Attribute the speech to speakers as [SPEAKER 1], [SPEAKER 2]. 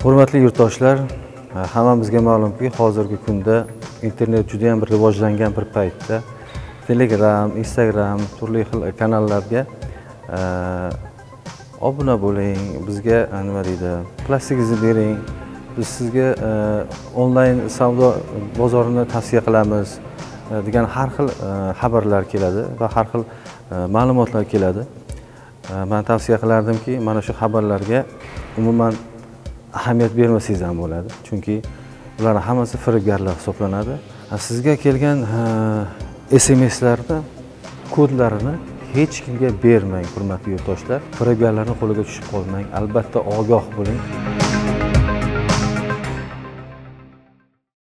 [SPEAKER 1] Hurmatli yurtdoshlar, hammamizga ma'lumki, hozirgi kunda internet juda ham rivojlangan bir paytda Telegram, Instagram, turli xil kanallarga obuna bo'ling, bizga nima deydi, plastikingizni bering, biz sizga onlayn savdo bozorini tavsiya qilamiz degan har xil xabarlar keladi va har xil ma'lumotlar keladi. Men tavsiya qilardimki, mana shu xabarlarga umuman ahamiyat bermasangiz ham bo'ladi. Chunki ular hammasi firibgarlar hisoblanadi. Sizga kelgan SMS'larni kodlarini hech kimga bermang, hurmatli yurtdoshlar. Firibgarlarning qo'liga tushib qolmang. Albatta ogoh bo'ling.